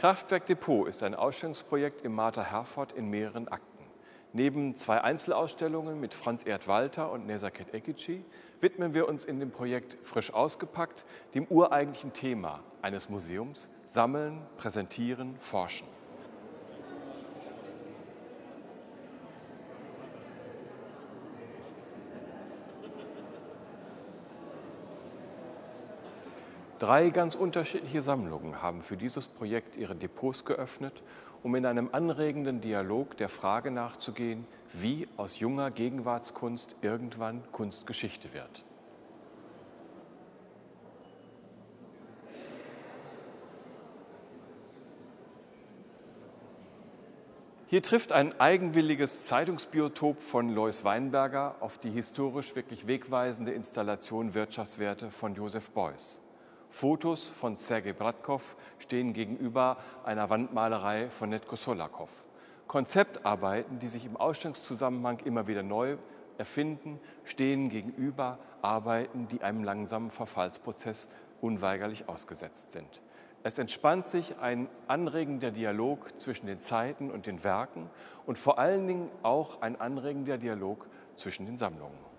Kraftwerk Depot ist ein Ausstellungsprojekt im Mater Herford in mehreren Akten. Neben 2 Einzelausstellungen mit Franz-Erd Walter und Nezaket Ekici widmen wir uns in dem Projekt Frisch ausgepackt dem ureigentlichen Thema eines Museums: Sammeln, Präsentieren, Forschen. Drei ganz unterschiedliche Sammlungen haben für dieses Projekt ihre Depots geöffnet, um in einem anregenden Dialog der Frage nachzugehen, wie aus junger Gegenwartskunst irgendwann Kunstgeschichte wird. Hier trifft ein eigenwilliges Zeitungsbiotop von Lois Weinberger auf die historisch wirklich wegweisende Installation Wirtschaftswerte von Joseph Beuys. Fotos von Sergei Bratkow stehen gegenüber einer Wandmalerei von Netko Solakov. Konzeptarbeiten, die sich im Ausstellungszusammenhang immer wieder neu erfinden, stehen gegenüber Arbeiten, die einem langsamen Verfallsprozess unweigerlich ausgesetzt sind. Es entspannt sich ein anregender Dialog zwischen den Zeiten und den Werken und vor allen Dingen auch ein anregender Dialog zwischen den Sammlungen.